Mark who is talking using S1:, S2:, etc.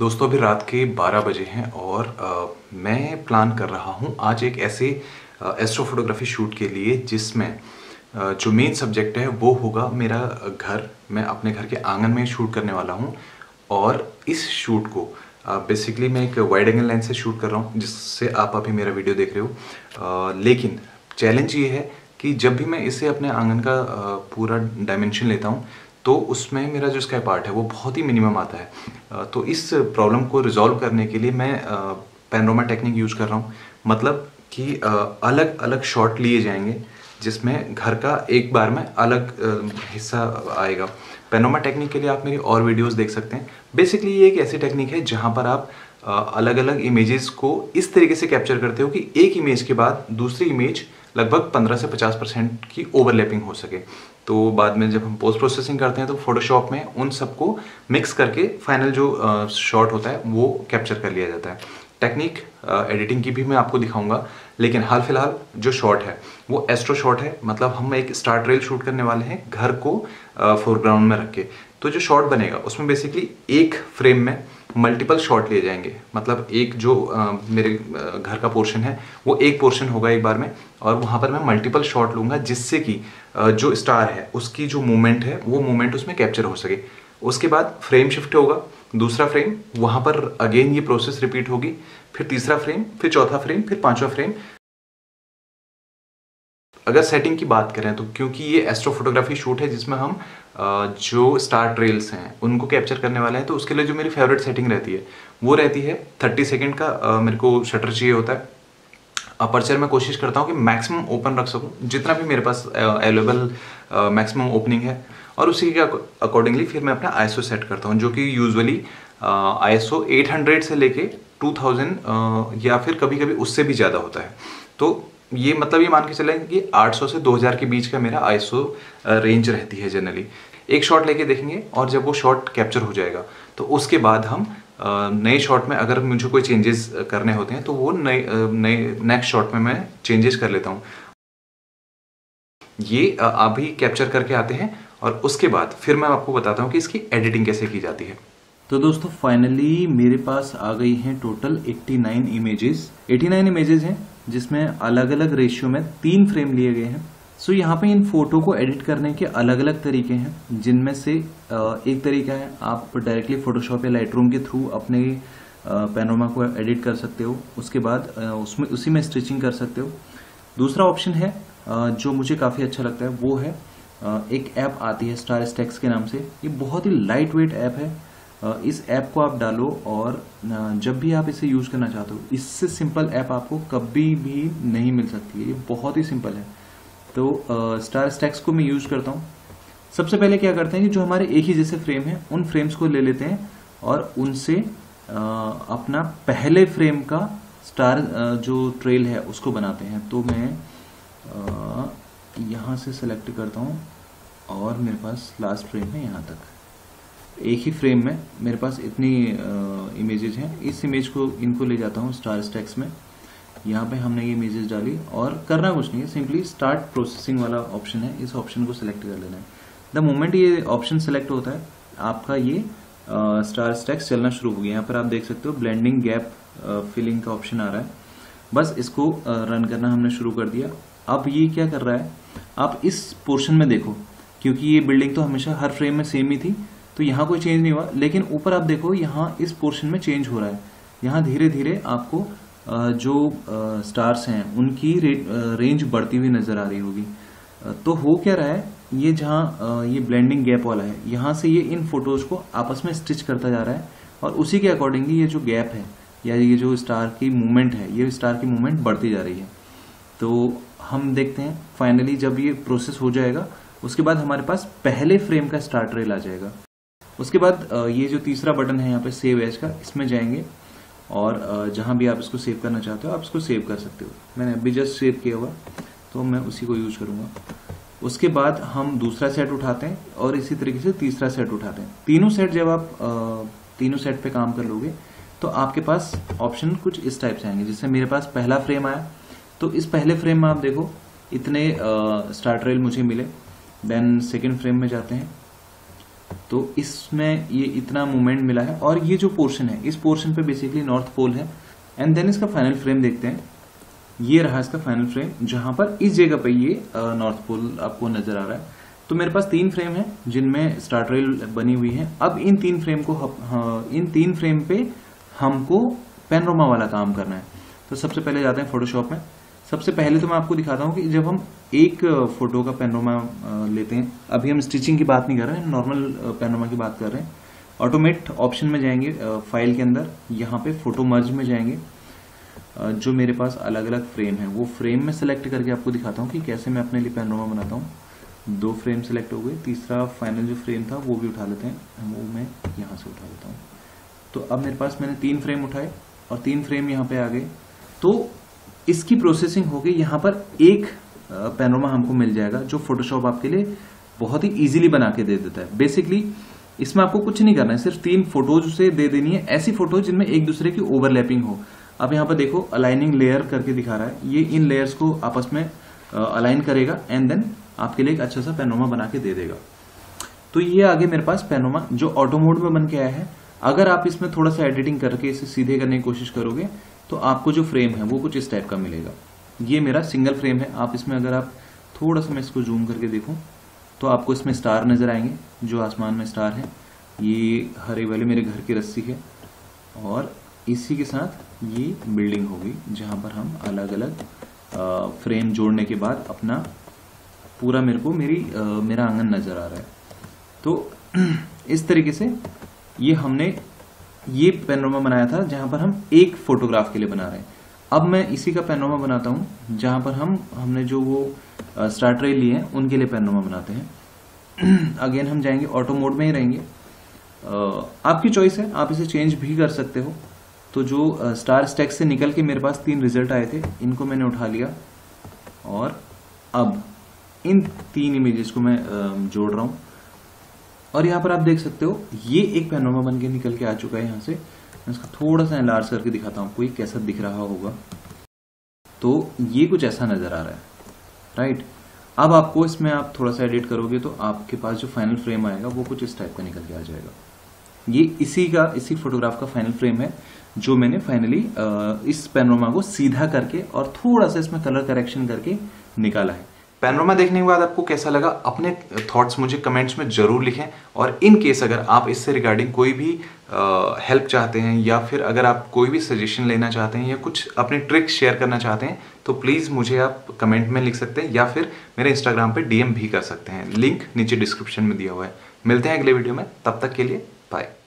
S1: दोस्तों अभी रात के 12 बजे हैं और मैं प्लान कर रहा हूँ आज एक ऐसे एस्ट्रो फोटोग्राफी शूट के लिए जिसमें जो मेन सब्जेक्ट है वो होगा मेरा घर। मैं अपने घर के आंगन में शूट करने वाला हूँ और इस शूट को बेसिकली मैं एक वाइड एंगल लेंस से शूट कर रहा हूँ जिससे आप अभी मेरा वीडियो देख रहे हो। लेकिन चैलेंज ये है कि जब भी मैं इसे अपने आंगन का पूरा डायमेंशन लेता हूँ तो उसमें मेरा जो स्काई पार्ट है वो बहुत ही मिनिमम आता है। तो इस प्रॉब्लम को रिजॉल्व करने के लिए मैं पैनोरामा टेक्निक यूज़ कर रहा हूँ। मतलब कि अलग अलग शॉट लिए जाएंगे जिसमें घर का एक बार में अलग हिस्सा आएगा। पैनोरामा टेक्निक के लिए आप मेरी और वीडियोस देख सकते हैं। बेसिकली ये एक ऐसी टेक्निक है जहाँ पर आप अलग अलग इमेजेस को इस तरीके से कैप्चर करते हो कि एक इमेज के बाद दूसरी इमेज लगभग 15 से 50% की ओवरलैपिंग हो सके। तो बाद में जब हम पोस्ट प्रोसेसिंग करते हैं तो फोटोशॉप में उन सबको मिक्स करके फाइनल जो शॉट होता है वो कैप्चर कर लिया जाता है। टेक्निक एडिटिंग की भी मैं आपको दिखाऊंगा, लेकिन हाल फिलहाल जो शॉट है वो एस्ट्रो शॉट है। मतलब हम एक स्टार ट्रेल शूट करने वाले हैं घर को फोरग्राउंड में रख के। तो जो शॉट बनेगा उसमें बेसिकली एक फ्रेम में मल्टीपल शॉट लिए जाएंगे। मतलब एक जो मेरे घर का पोर्शन है वो एक पोर्शन होगा एक बार में, और वहाँ पर मैं मल्टीपल शॉट लूँगा जिससे कि जो स्टार है उसकी जो मूवमेंट है वो मूवमेंट उसमें कैप्चर हो सके। उसके बाद फ्रेम शिफ्ट होगा, दूसरा फ्रेम, वहाँ पर अगेन ये प्रोसेस रिपीट होगी, फिर तीसरा फ्रेम, फिर चौथा फ्रेम, फिर पांचवा फ्रेम। अगर सेटिंग की बात करें तो क्योंकि ये एस्ट्रो फोटोग्राफी शूट है जिसमें हम जो स्टार ट्रेल्स हैं उनको कैप्चर करने वाले हैं, तो उसके लिए जो मेरी फेवरेट सेटिंग रहती है वो रहती है 30 सेकेंड का मेरे को शटर चाहिए होता है। अपर्चर मैं कोशिश करता हूँ कि मैक्सिमम ओपन रख सकूँ जितना भी मेरे पास अवेलेबल मैक्सिमम ओपनिंग है, और उसी के अकॉर्डिंगली फिर मैं अपना आईएसओ सेट करता हूँ जो कि यूजुअली आईएसओ 800 से लेके 2000 या फिर कभी कभी उससे भी ज़्यादा होता है। तो ये मतलब ये मान के चलें कि 800 से 2000 के बीच का मेरा आईएसओ रेंज रहती है जनरली। एक शॉट लेके देखेंगे और जब वो शॉट कैप्चर हो जाएगा तो उसके बाद हम नए शॉट में अगर मुझे कोई चेंजेस करने होते हैं तो वो नए नेक्स्ट शॉट में मैं चेंजेस कर लेता हूँ। ये अभी कैप्चर करके आते हैं और उसके बाद फिर मैं आपको बताता हूँ कि इसकी एडिटिंग कैसे की जाती है। तो दोस्तों फाइनली मेरे पास आ गई हैं टोटल 89 इमेजेस हैं जिसमें अलग अलग रेशियो में 3 फ्रेम लिए गए हैं। सो यहाँ पे इन फोटो को एडिट करने के अलग अलग तरीके हैं, जिनमें से एक तरीका है आप डायरेक्टली फोटोशॉप या लाइटरूम के थ्रू अपने पैनोरामा को एडिट कर सकते हो, उसके बाद उसमें उसी में स्टिचिंग कर सकते हो। दूसरा ऑप्शन है जो मुझे काफ़ी अच्छा लगता है वो है एक ऐप आती है स्टार स्टैक्स के नाम से। ये बहुत ही लाइट वेट ऐप है। इस ऐप को आप डालो और जब भी आप इसे यूज करना चाहते हो, इससे सिंपल ऐप आपको कभी भी नहीं मिल सकती है। ये बहुत ही सिंपल है। तो स्टार स्टैक्स को मैं यूज करता हूँ। सबसे पहले क्या करते हैं कि जो हमारे एक ही जैसे फ्रेम है उन फ्रेम्स को ले लेते हैं और उनसे अपना पहले फ्रेम का स्टार जो ट्रेल है उसको बनाते हैं। तो मैं यहाँ से सेलेक्ट करता हूँ और मेरे पास लास्ट फ्रेम है यहाँ तक। एक ही फ्रेम में मेरे पास इतनी इमेजेस हैं। इस इमेज को इनको ले जाता हूँ स्टार स्टैक्स में। यहाँ पे हमने ये इमेजेस डाली और करना कुछ नहीं है, सिंपली स्टार्ट प्रोसेसिंग वाला ऑप्शन है, इस ऑप्शन को सिलेक्ट कर लेना है। द मोमेंट ये ऑप्शन सेलेक्ट होता है आपका ये स्टार स्टैक्स चलना शुरू हो गया। यहाँ पर आप देख सकते हो ब्लेंडिंग गैप फिलिंग का ऑप्शन आ रहा है। बस इसको रन करना हमने शुरू कर दिया। अब ये क्या कर रहा है, आप इस पोर्शन में देखो, क्योंकि ये बिल्डिंग तो हमेशा हर फ्रेम में सेम ही थी तो यहाँ कोई चेंज नहीं हुआ, लेकिन ऊपर आप देखो यहाँ इस पोर्शन में चेंज हो रहा है। यहाँ धीरे धीरे आपको जो स्टार्स हैं उनकी रेंज बढ़ती हुई नजर आ रही होगी। तो हो क्या रहा है, ये जहाँ ये ब्लेंडिंग गैप वाला है यहाँ से ये इन फोटोज को आपस में स्टिच करता जा रहा है और उसी के अकॉर्डिंगली ये जो गैप है या ये जो स्टार की मूवमेंट है, ये स्टार की मूवमेंट बढ़ती जा रही है। तो हम देखते हैं फाइनली जब ये प्रोसेस हो जाएगा उसके बाद हमारे पास पहले फ्रेम का स्टार ट्रेल आ जाएगा। उसके बाद ये जो तीसरा बटन है यहाँ पे सेव एज का, इसमें जाएंगे और जहाँ भी आप इसको सेव करना चाहते हो आप इसको सेव कर सकते हो। मैंने अभी जस्ट सेव किया हुआ तो मैं उसी को यूज करूंगा। उसके बाद हम दूसरा सेट उठाते हैं और इसी तरीके से तीसरा सेट उठाते हैं। तीनों सेट जब आप तीनों सेट पे काम कर लोगे तो आपके पास ऑप्शन कुछ इस टाइप से आएंगे। जैसे मेरे पास पहला फ्रेम आया तो इस पहले फ्रेम में आप देखो इतने स्टार ट्रेल मुझे मिले। देन सेकेंड फ्रेम में जाते हैं
S2: तो इसमें ये इतना मूवमेंट मिला है और ये जो पोर्शन है इस पोर्शन पे बेसिकली नॉर्थ पोल है। एंड देन इसका फाइनल फ्रेम देखते हैं। ये रहा इसका फाइनल फ्रेम जहां पर इस जगह पे ये नॉर्थ पोल आपको नजर आ रहा है। तो मेरे पास 3 फ्रेम है जिनमें स्टार्ट रेल बनी हुई है। अब इन 3 फ्रेम को इन 3 फ्रेम पे हमको पैनोरामा वाला काम करना है। तो सबसे पहले जाते हैं फोटोशॉप में। सबसे पहले तो मैं आपको दिखाता हूँ कि जब हम एक फोटो का पैनोरामा लेते हैं, अभी हम स्टिचिंग की बात नहीं कर रहे हैं, नॉर्मल पैनोरामा की बात कर रहे हैं। ऑटोमेट ऑप्शन में जाएंगे फाइल के अंदर, यहाँ पे फोटो मर्ज में जाएंगे। जो मेरे पास अलग अलग फ्रेम है वो फ्रेम में सेलेक्ट करके आपको दिखाता हूँ कि कैसे मैं अपने लिए पैनोरामा बनाता हूँ। 2 फ्रेम सेलेक्ट हो गए, तीसरा फाइनल जो फ्रेम था वो भी उठा लेते हैं, वो मैं यहाँ से उठा लेता हूँ। तो अब मेरे पास मैंने 3 फ्रेम उठाए और 3 फ्रेम यहाँ पे आ गए। तो इसकी प्रोसेसिंग हो गई, यहाँ पर एक पैनोरामा हमको मिल जाएगा जो फोटोशॉप आपके लिए बहुत ही इजीली बना के दे देता है। बेसिकली इसमें आपको कुछ नहीं करना है, सिर्फ 3 फोटोज उसे दे देनी है, ऐसी फोटोज जिनमें एक दूसरे की ओवरलैपिंग हो। अब यहाँ पर देखो अलाइनिंग लेयर करके दिखा रहा है, ये इन लेयर्स को आपस में अलाइन करेगा एंड देन आपके लिए एक अच्छा सा पैनोरामा बना के दे देगा। तो ये आगे मेरे पास पैनोरामा जो ऑटो मोड में बन के आया है। अगर आप इसमें थोड़ा सा एडिटिंग करके इसे सीधे करने की कोशिश करोगे तो आपको जो फ्रेम है वो कुछ इस टाइप का मिलेगा। ये मेरा सिंगल फ्रेम है। आप इसमें अगर आप थोड़ा सा मैं इसको जूम करके देखूं तो आपको इसमें स्टार नजर आएंगे, जो आसमान में स्टार है। ये हरे वाले मेरे घर की रस्सी है और इसी के साथ ये बिल्डिंग होगी जहां पर हम अलग अलग फ्रेम जोड़ने के बाद अपना पूरा मेरा आंगन नजर आ रहा है। तो इस तरीके से ये पैनोरामा बनाया था जहां पर हम एक फोटोग्राफ के लिए बना रहे हैं। अब मैं इसी का पैनोरामा बनाता हूं जहां पर हमने जो वो स्टार्ट रेल लिए हैं उनके लिए पैनोरामा बनाते हैं। अगेन हम जाएंगे ऑटो मोड में ही रहेंगे। आपकी चॉइस है, आप इसे चेंज भी कर सकते हो। तो जो स्टार स्टैक से निकल के मेरे पास 3 रिजल्ट आए थे, इनको मैंने उठा लिया और अब इन 3 इमेजेस को मैं जोड़ रहा हूं। और यहाँ पर आप देख सकते हो ये एक पैनोरामा बन के निकल के आ चुका है। यहाँ से मैं इसको थोड़ा सा एनलार्ज करके दिखाता हूँ, कोई कैसा दिख रहा होगा। तो ये कुछ ऐसा नजर आ रहा है, राइट। अब आपको इसमें आप थोड़ा सा एडिट करोगे तो आपके पास जो फाइनल फ्रेम आएगा वो कुछ इस टाइप का निकल के आ जाएगा। ये इसी फोटोग्राफ का फाइनल फ्रेम है जो मैंने फाइनली इस पैनोरामा को सीधा करके और थोड़ा सा इसमें कलर करेक्शन करके निकाला है।
S1: पैनोरामा देखने के बाद आपको कैसा लगा, अपने थॉट्स मुझे कमेंट्स में जरूर लिखें। और इन केस अगर आप इससे रिगार्डिंग कोई भी हेल्प चाहते हैं या फिर अगर आप कोई भी सजेशन लेना चाहते हैं या कुछ अपने ट्रिक्स शेयर करना चाहते हैं तो प्लीज़ मुझे आप कमेंट में लिख सकते हैं या फिर मेरे इंस्टाग्राम पे DM भी कर सकते हैं। लिंक नीचे डिस्क्रिप्शन में दिया हुआ है। मिलते हैं अगले वीडियो में, तब तक के लिए बाय।